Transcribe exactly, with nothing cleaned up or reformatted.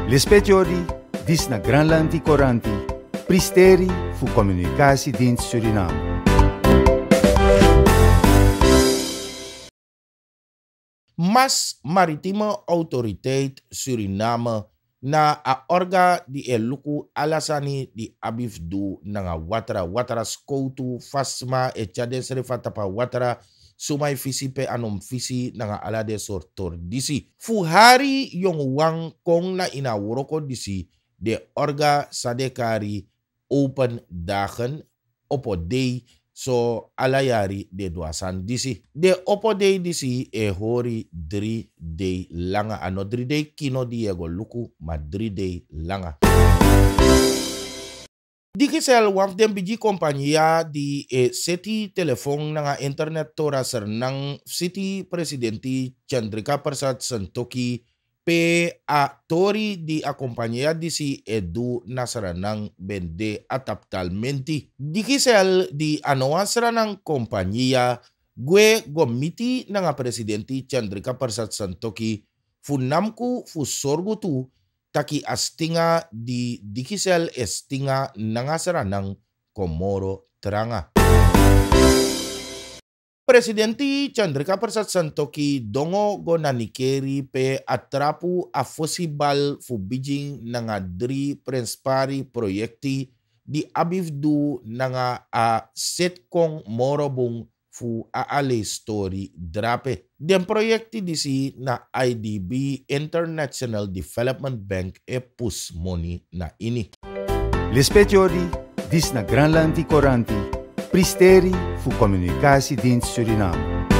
Lispetiori, dis na Granlandi Coranti, Pristeri fu Communicatiedienst Suriname. Mas Maritieme Autoriteit Suriname na a orga di eluku alasani di abif du nanga watara watara skoutu fasma e chades refatapa watara sumai fisi pe anom fisi nanga alade sortor disi. Fu hari yung wang kong na ina woroko disi de orga sadekari open dagen opo day so alayari de duasan disi. De opo day disi e hori drie day langa. Ano drie day kino diego luku ma drie day langa. Dikisel waf den biji kompanya di e seti telefon nanga internet tora sernang city presidenti Chandrika Persat Santokhi pe a tori di acompanya disi edu nasaranang bende ataptalmenti. Dikisel di anoa seranang kompanya gue gomiti nanga presidenti Chandrika Persat Santokhi funamku fu sorgu tu taki astinga di dikisel estinga nangasaranang Komoro teranga. Presidenti Chandrika Persat Santokhi dongo go nanikeri pe atrapu a fosibal fu bijing nanga dri prenspari proyekti di abifdu nanga a setkong morobung fu a ale story drape. Den proyekti disi na I D B International Development Bank e pus money na ini. Lispetiori, dis na Granlandi Coranti, Pristeri fu Communicatiedienst Suriname.